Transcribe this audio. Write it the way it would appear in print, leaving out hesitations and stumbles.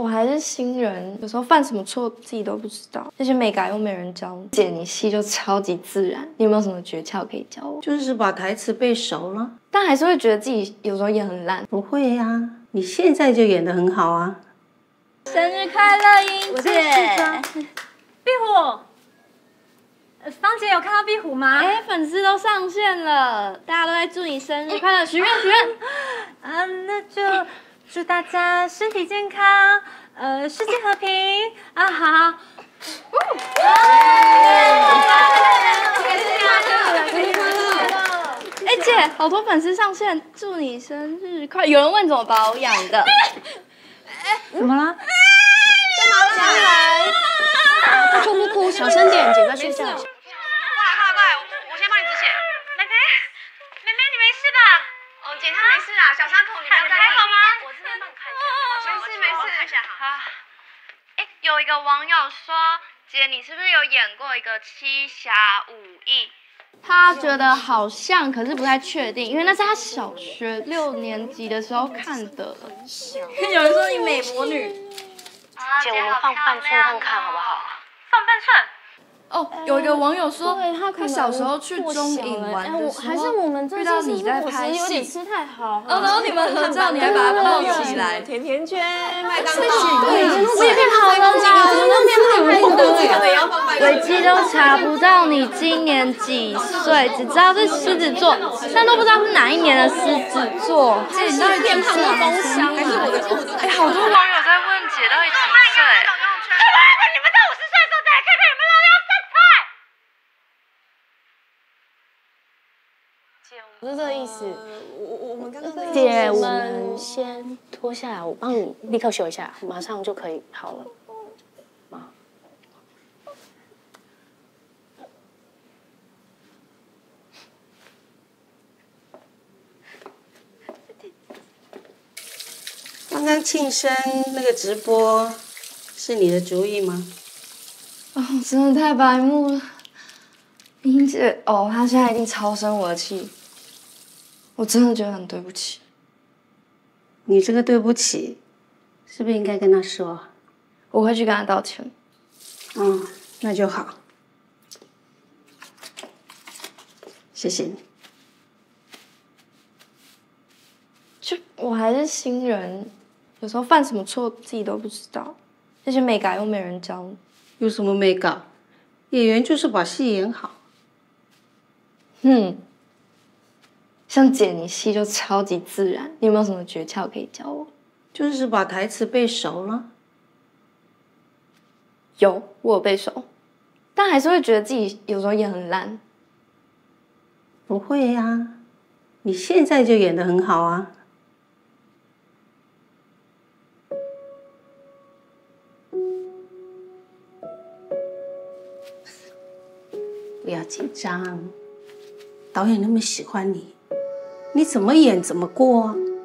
我还是新人，有时候犯什么错自己都不知道，那些美感又没人教你。姐，你戏就超级自然，你有没有什么诀窍可以教我？ 就是把台词背熟了， 但还是会觉得自己有时候演很烂。 不会呀，你现在就演得很好啊！ 生日快乐，英姐！ 壁虎，芳姐有看到壁虎吗？ 哎，粉丝都上线了，大家都在祝你生日快乐，许愿许愿。 那就祝大家身体健康，世界和平啊！好。 哎姐，好多粉丝上线，祝你生日快乐！有人问怎么保养的？ 怎么了？ 不哭不哭，小声点，姐在睡觉。 过来，我先帮你止血。妹妹，你没事吧？哦，姐她没事啦，小伤口你不要在意。还好吗？我这边帮你看一下。没事，看一下好。哎，有一个网友说，姐你是不是有演过一个《七侠五义》？ 他觉得好像，可是不太确定，因为那是他小学6年级的时候看的。 有人说你美魔女。 姐，我们放半寸看看好不好？ 放半寸。 哦，有一个网友说， 他小时候去中影玩的时候， 还是我们遇到你在拍戏， 有点吃太好。 然后你们合照，你还把它抱起来， 甜甜圈、麦当劳， 我也变好了啦，我那边胖维基都查不到你今年几岁，只知道是狮子座，但都不知道是哪一年的狮子座。姐，你到底变胖的风箱， 还是我的裤子？哎，好多网友在问姐到底几岁？ 你们到50岁的时候再来看看有没有老腰身材。 不是这个意思。 我们刚刚姐，我们先脱下来，我帮你立刻修一下，马上就可以好了。 刚刚庆生那个直播是你的主意吗？ 哦，真的太白目了。英姐，哦，她现在一定超生我的气，我真的觉得很对不起。 你这个对不起，是不是应该跟他说？ 我会去跟她道歉。 那就好。谢谢你。 就我还是新人，有时候犯什么错自己都不知道，那些美感又没人教你。 有什么没搞？演员就是把戏演好。 像姐，你戏就超级自然，你有没有什么诀窍可以教我？ 就是把台词背熟了。 有，我有背熟，但还是会觉得自己有时候演很烂。 不会呀，你现在就演得很好啊。不要紧张，导演那么喜欢你，你怎么演怎么过啊。